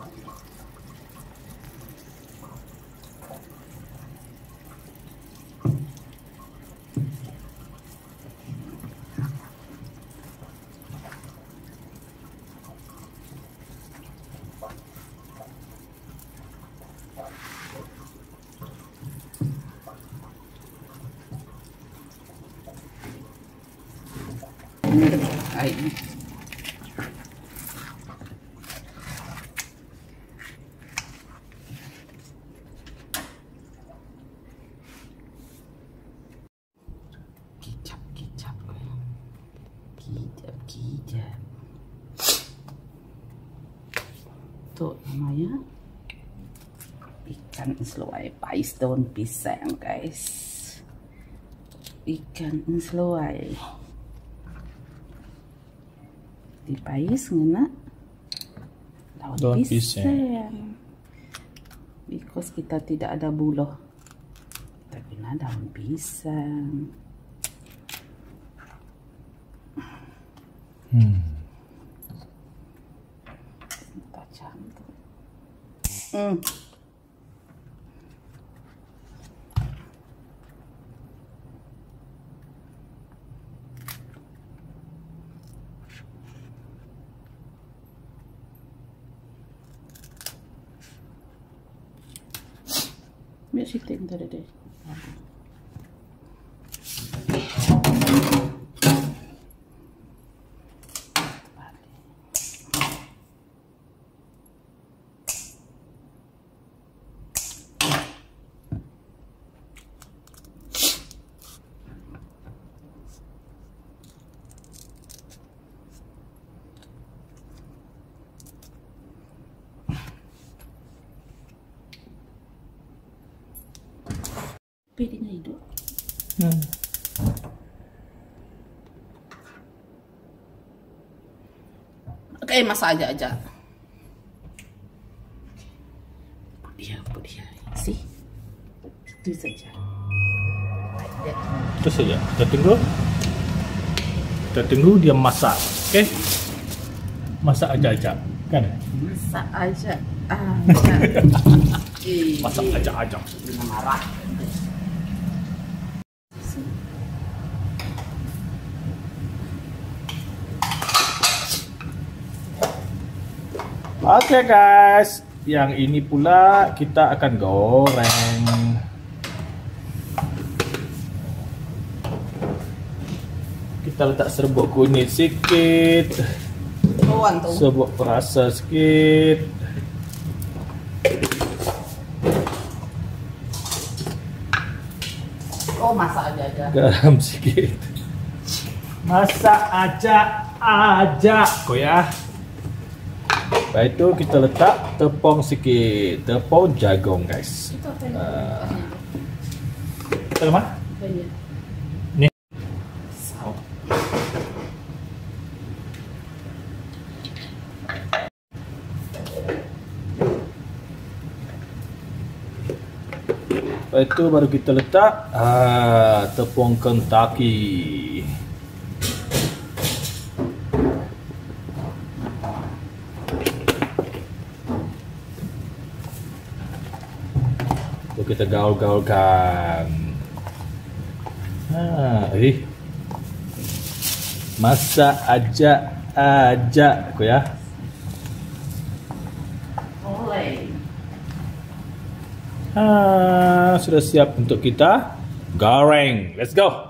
Air. Kicap. Tuh namanya ikan selawai pais daun pisang, guys. Ikan selawai dipais ngena daun pisang. Because kita tidak ada buloh, kita guna daun pisang. Tajam tuh. Biar sitik ntar deh. Pedenya hidup. Oke, masak aja. Put dia. Sih. Itu saja. Itu saja. Kita tunggu dia masak. Oke? Masak aja, kan? Masak aja. Masak aja. Jangan marah. Oke guys, yang ini pula kita akan goreng. Kita letak serbuk kunyit sedikit, serbuk perasa sedikit, masak aja. garam sedikit. Masak aja kok ya. Lepas itu kita letak tepung sikit, tepung jagung guys. Itu apa yang Itu mah? Ni. Lepas itu baru kita letak tepung Kentucky. Kita gaul-gaulkan. Masak aja kok ya. Sudah siap untuk kita goreng. Let's go.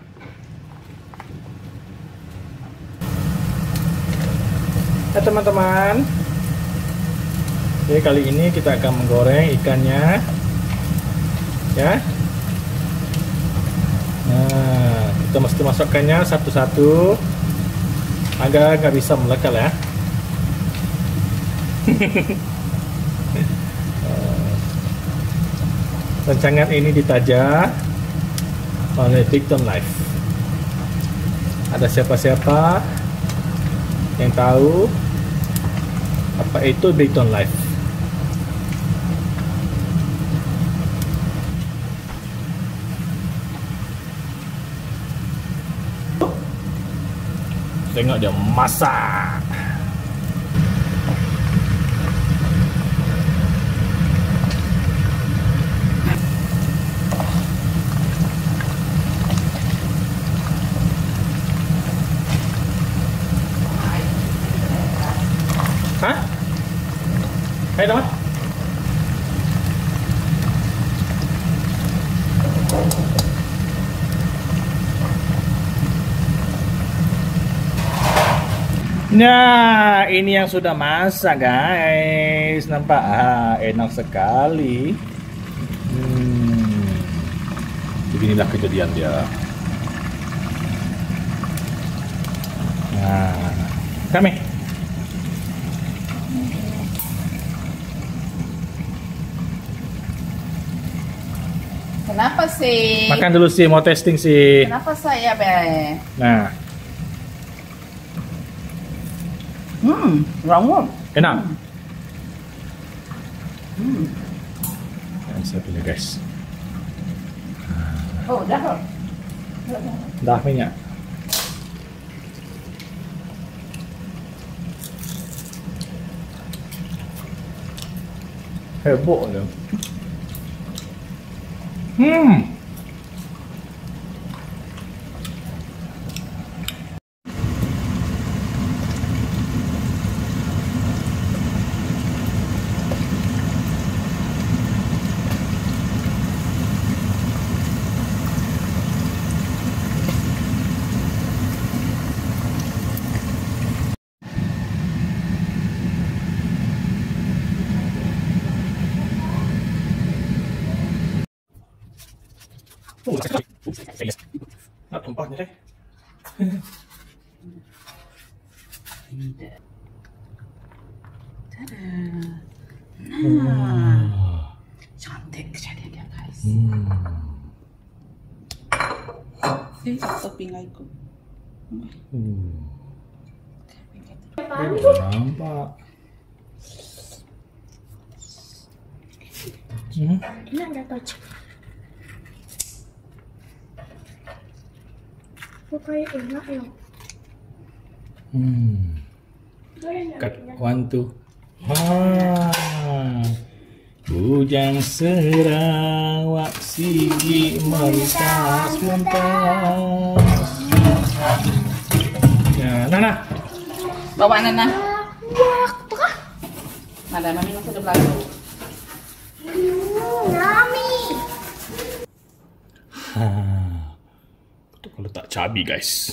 Ya teman-teman. Oke, kali ini kita akan menggoreng ikannya. Ya. Nah, kita mesti masukkannya satu-satu agar nggak bisa melekat ya. Rancangan ini ditaja oleh Bigton Life. Ada siapa-siapa yang tahu apa itu Bigton Life? Tengok dia masak. Ayo teman. Nah, ini yang sudah masak guys. Nampak? Enak sekali. Beginilah kejadian dia. Nah, kami. Kenapa sih? Makan dulu sih, mau testing sih. Kenapa saya, Be? Nah, Rawon. enak. Saya pilih guys. Oh, udah. Dah minyak. Heboh tu. Nak tempatnya deh. Nah, cantik kejadiannya guys. Topping aku. Nampak. Ini ada touch. Kok kayak enak ya? Cut one two. Bujang Sarawak sigi mentas mentas. Ya, Nana. Bawa Nana. Wah, tuh Ada mami masuk di belakang. Nami. Itu kalau tak cabi guys.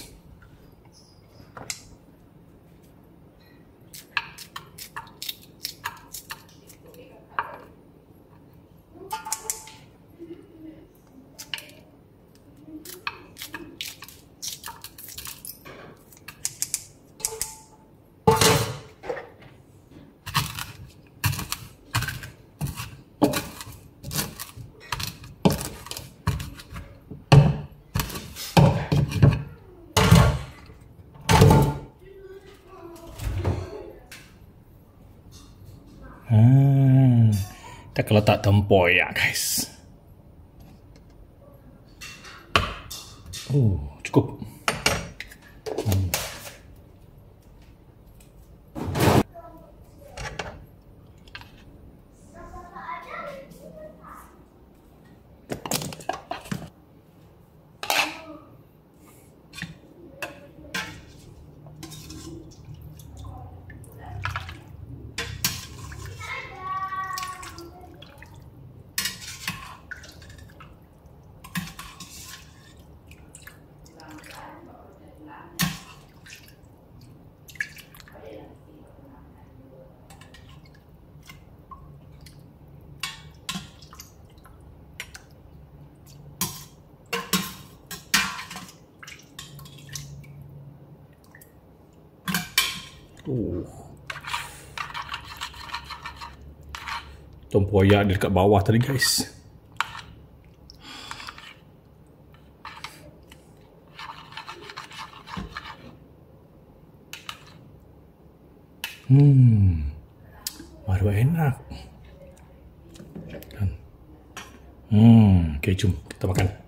Kita kalau tak tempoyak guys. Cukup. Tempoyak dia dekat bawah tadi guys. Baru enak. Okay, jom kita makan.